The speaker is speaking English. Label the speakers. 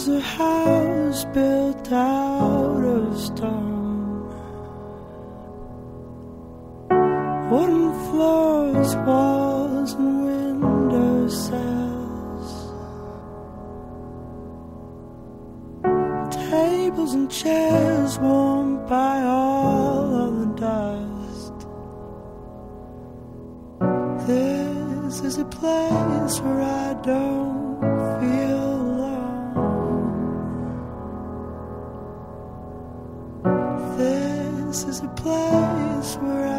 Speaker 1: is a house built out of stone, wooden floors, walls and window sills, tables and chairs warmed by all of the dust. This is a place where I don't feel alone. This is a place where